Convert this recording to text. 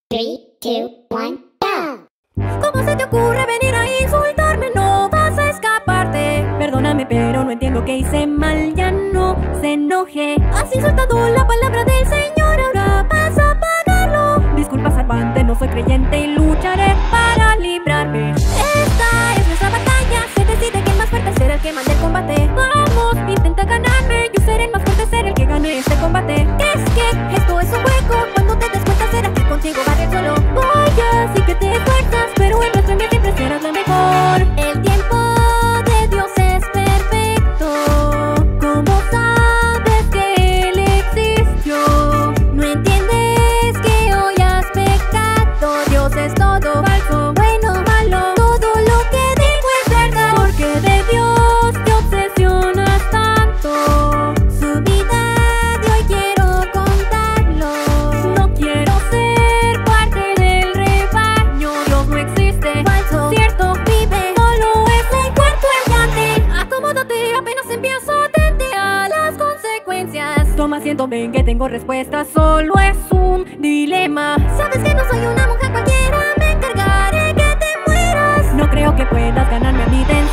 3, 2, 1, go. ¿Cómo se te ocurre venir a insultarme? No vas a escaparte. Perdóname, pero no entiendo que hice mal. Ya no se enoje. Has insultado la palabra del Señor, ahora vas a pagarlo. Disculpa, Cervantes, no soy creyente y lucharé para librarme. Esta es nuestra batalla. Se decide que el más fuerte será el que mande el combate. Vamos, intenta ganarme. Yo seré el más fuerte, seré el que gane este combate. Es que esto es un juego. Cuando te des cuenta será que contigo barrer solo. Vaya, sí que te esfuerzas, pero en nuestro ambiente siempre serás la mejor. El tiempo de Dios es perfecto. ¿Cómo sabes que Él existió? No entiendes que hoy has pecado. Dios es todo falso, bueno, malo. Todo lo que digo es verdad. Porque de Dios te obsesionas tanto. Su vida de hoy quiero contarlo. No quiero ser parte del rebaño. Dios no existe, falso, cierto, vive. Solo es el cuarto brillante. Acomódate, apenas empiezo, atente a las consecuencias. Toma asiento, ven que tengo respuestas. Solo es un dilema. Sabes que no soy una mujer cualquiera. Me encargaré que te mueras. No creo que puedas ganarme a mí de